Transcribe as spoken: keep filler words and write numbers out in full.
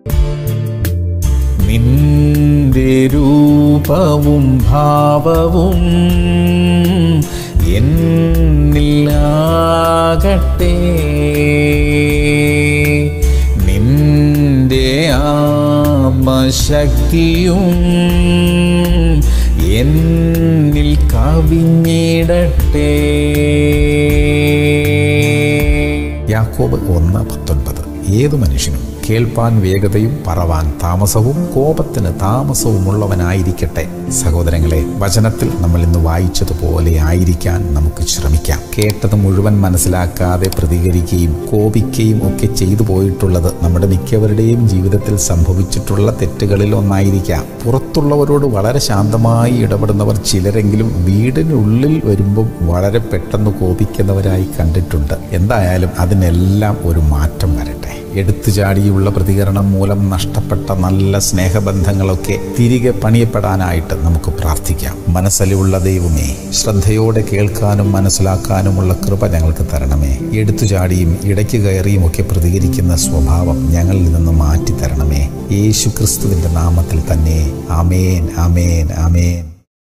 നിന്റെ രൂപവും ഭാവവും എന്നിലാകട്ടെ, നിന്റെ ആത്മശക്തിയും എന്നിൽ കവിഞ്ഞിടട്ടെ. യാക്കോബ് ഒന്ന് പത്തൊൻപത്. ഏതു മനുഷ്യനും കേൾപ്പാൻ വേഗതയും പറവാൻ താമസവും കോപത്തിന് താമസവുമുള്ളവനായിരിക്കട്ടെ. സഹോദരങ്ങളെ, വചനത്തിൽ നമ്മൾ ഇന്ന് വായിച്ചതുപോലെ ആയിരിക്കാൻ നമുക്ക് ശ്രമിക്കാം. കേട്ടത് മുഴുവൻ മനസ്സിലാക്കാതെ പ്രതികരിക്കുകയും കോപിക്കുകയും ഒക്കെ ചെയ്തു പോയിട്ടുള്ളത് നമ്മുടെ മിക്കവരുടെയും ജീവിതത്തിൽ സംഭവിച്ചിട്ടുള്ള തെറ്റുകളിൽ ഒന്നായിരിക്കാം. പുറത്തുള്ളവരോട് വളരെ ശാന്തമായി ഇടപെടുന്നവർ ചിലരെങ്കിലും വീടിനുള്ളിൽ വരുമ്പം വളരെ പെട്ടെന്ന് കോപിക്കുന്നവരായി കണ്ടിട്ടുണ്ട്. എന്തായാലും അതിനെല്ലാം ഒരു മാറ്റം വരട്ടെ. എടുത്തുചാടിയുള്ള പ്രതികരണം മൂലം നഷ്ടപ്പെട്ട നല്ല സ്നേഹബന്ധങ്ങളൊക്കെ തിരികെ പണിയപ്പെടാനായിട്ട് നമുക്ക് പ്രാർത്ഥിക്കാം. മനസ്സലിവുള്ള ദൈവമേ, ശ്രദ്ധയോടെ കേൾക്കാനും മനസ്സിലാക്കാനുമുള്ള കൃപ ഞങ്ങൾക്ക് തരണമേ. എടുത്തുചാടിയും ഇടയ്ക്ക് കയറിയും ഒക്കെ പ്രതികരിക്കുന്ന സ്വഭാവം ഞങ്ങളിൽ നിന്ന് മാറ്റി തരണമേ. യേശു ക്രിസ്തുവിൻ്റെ നാമത്തിൽ തന്നെ. ആമേൻ, ആമേൻ, ആമേൻ.